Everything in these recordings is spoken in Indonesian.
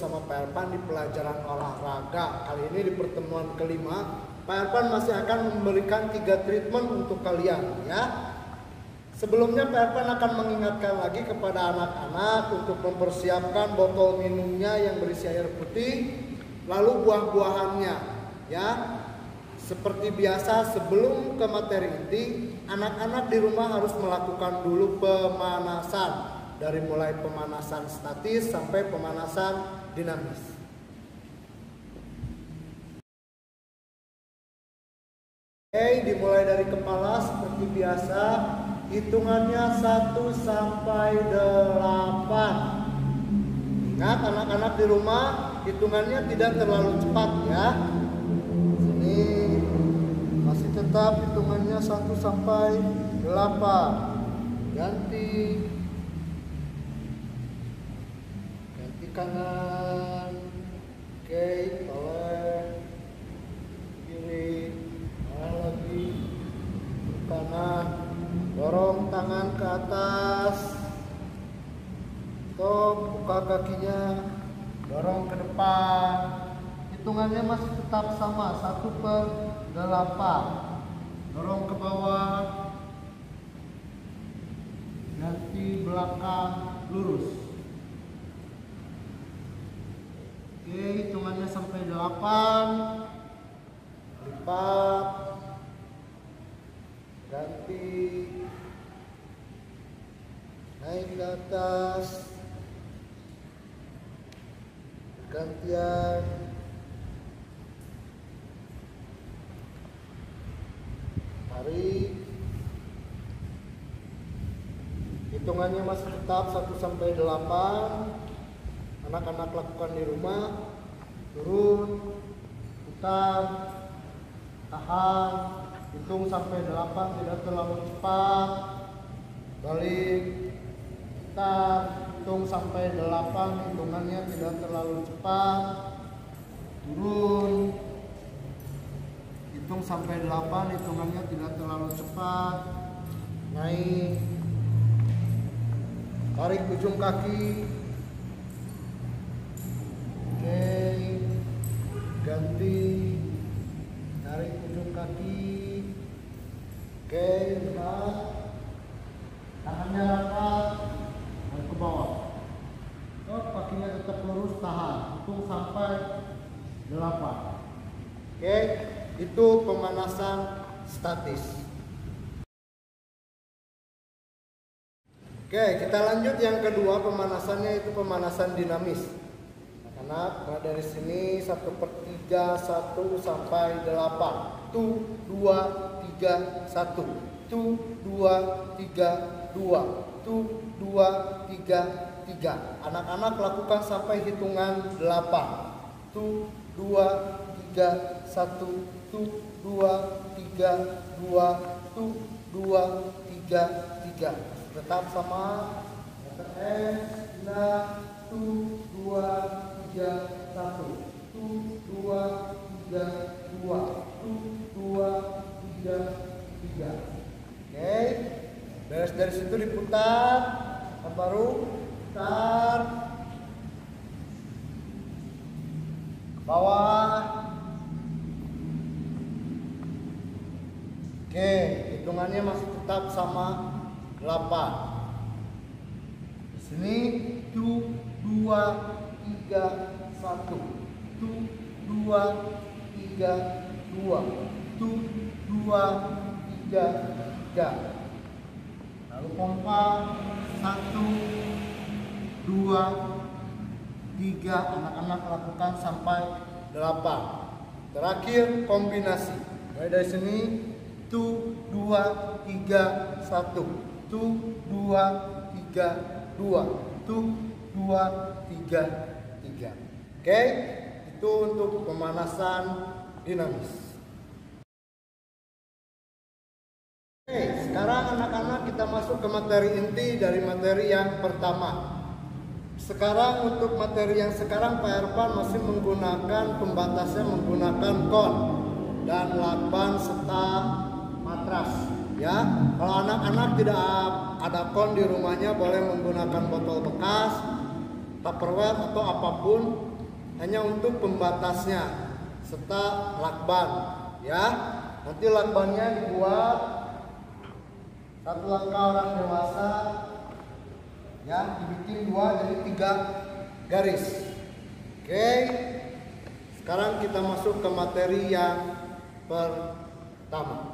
bersama Pak Ervan di pelajaran olahraga. Kali ini di pertemuan kelima, Pak Ervan masih akan memberikan 3 treatment untuk kalian ya. Sebelumnya Pak Ervan akan mengingatkan lagi kepada anak-anak untuk mempersiapkan botol minumnya yang berisi air putih, lalu buah-buahannya ya. Seperti biasa, sebelum ke materi inti, anak-anak di rumah harus melakukan dulu pemanasan. Dari mulai pemanasan statis sampai pemanasan dinamis. Oke, dimulai dari kepala seperti biasa. Hitungannya 1 sampai 8. Ingat anak-anak di rumah, hitungannya tidak terlalu cepat ya. Sini masih tetap hitungannya 1 sampai 8. Ganti kanan, oke, oleh kiri, lagi kanan, dorong tangan ke atas, stop, buka kakinya, dorong ke depan. Hitungannya masih tetap sama, 1/8. Dorong ke bawah, ganti belakang lurus. Oke, hitungannya sampai 8. Lipat, ganti, naik ke atas, gantian, tarik. Hitungannya masih tetap 1 sampai 8. Anak-anak lakukan di rumah. Turun, putar, tahan, hitung sampai 8, tidak terlalu cepat. Balik, putar, hitung sampai 8, hitungannya tidak terlalu cepat. Turun, hitung sampai 8, hitungannya tidak terlalu cepat. Naik, tarik ujung kaki. Oke, ganti, tarik ujung kaki. Oke, lepas, tangannya angkat, naik ke bawah. Oh, kakinya tetap lurus, tahan, hitung sampai 8. Oke, itu pemanasan statis. Oke, kita lanjut yang kedua, pemanasannya itu pemanasan dinamis. Nah, dari sini 1/3, 1 sampai 8. 1, 2, 3, 1. 1, 2, 3, 2. 1, 2, 3, 3. Anak-anak lakukan sampai hitungan 8. 1, 2, 3, 1. 1, 2, 3, 2. 1, 2, 3, 3. Tetap sama. Letter S, 1, 2, 3, 1, 1, 2, 3, 2, 1, 2, 3, 3. Oke, beres dari situ diputar, baru putar ke bawah. Oke, hitungannya masih tetap sama 8. Di sini 1, 2, 3, 1, 2, 3, 2, 2, 3, 3. Lalu pompa 1, 2, 3. Anak-anak lakukan sampai 8. Terakhir kombinasi. Mulai dari sini 1, 2, 3, 1, 2, 3, 2, 2, 3, 3. Oke, itu untuk pemanasan dinamis. Oke, sekarang anak-anak kita masuk ke materi inti dari materi yang pertama. Sekarang untuk materi yang sekarang Pak Ervan masih menggunakan pembatasnya menggunakan kon dan lakban serta matras. Ya, kalau anak-anak tidak ada kon di rumahnya boleh menggunakan botol bekas, Tupperware atau apapun hanya untuk pembatasnya serta lakban ya. Nanti lakbannya dibuat satu langkah orang dewasa ya, dibikin 2 jadi 3 garis. Oke, sekarang kita masuk ke materi yang pertama.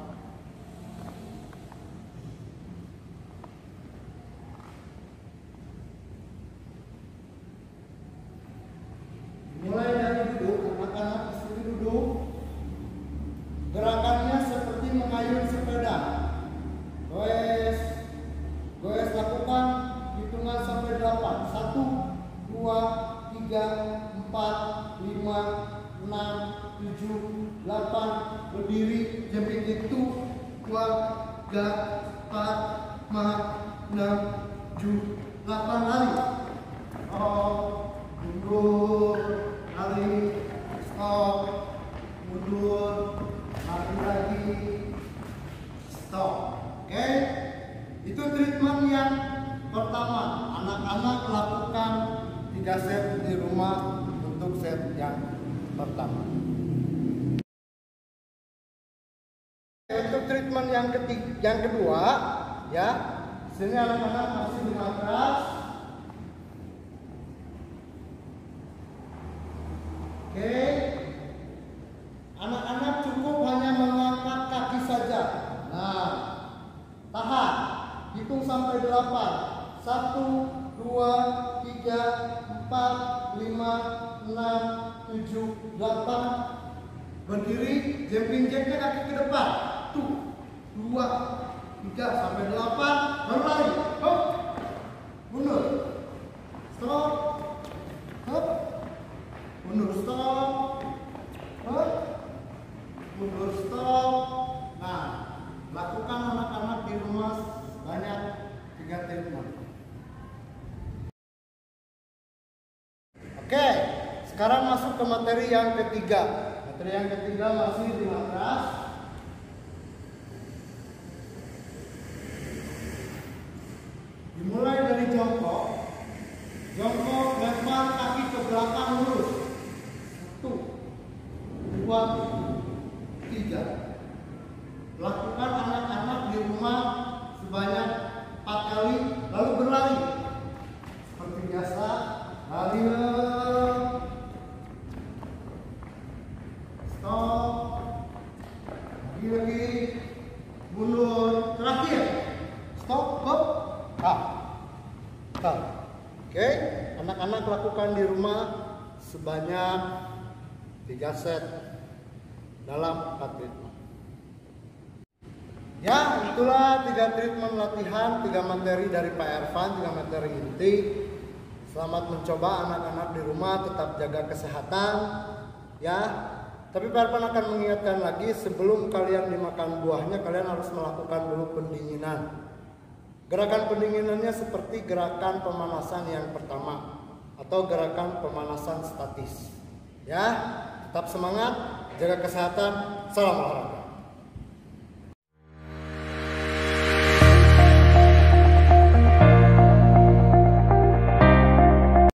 Mulai dari duduk, anak-anak disuruh duduk. Gerakannya seperti mengayun sepeda. Goes, goes, lakukan hitungan sampai 8. 1, 2, 3, 4, 5, 6, 7, 8. Berdiri, jemping itu 2, 3, 4, 5, 6, 7, 8. Lari. Mundur, lari, stop, mundur, lari lagi, stop. Oke, itu treatment yang pertama. Anak-anak lakukan 3 set di rumah untuk set yang pertama. Untuk treatment yang kedua, ya, sini anak-anak masih di matras. Oke, anak-anak cukup hanya mengangkat kaki saja. Nah, tahan, hitung sampai 8. 1, 2, 3, 4, 5, 6, 7, 8. Berdiri, jumping jacknya kaki ke depan. 1, 2, 3 sampai 8. Baru lari. Hop, mundur, stop, hop, mundur, stop, hop, mundur, stop. Nah, lakukan anak-anak di rumah banyak 3 treatment. Oke, sekarang masuk ke materi yang ketiga. Materi yang ketiga masih di matras. Dimulai dari jongkok. Jongkok, lempar kaki ke belakang lurus. 1, 2, 3. Lakukan anak-anak di rumah sebanyak 4 kali, lalu berlari. Seperti biasa, lari, stop, lagi, mundur, terakhir, stop, hop, stop. Oke, anak-anak lakukan di rumah sebanyak 3 set dalam 4 treatment. Ya, itulah 3 treatment latihan, 3 materi dari Pak Ervan, 3 materi inti. Selamat mencoba anak-anak di rumah, tetap jaga kesehatan ya. Tapi Pak Ervan akan mengingatkan lagi, sebelum kalian dimakan buahnya, kalian harus melakukan dulu pendinginan. Gerakan pendinginannya seperti gerakan pemanasan yang pertama atau gerakan pemanasan statis. Ya, tetap semangat, jaga kesehatan, salam olahraga.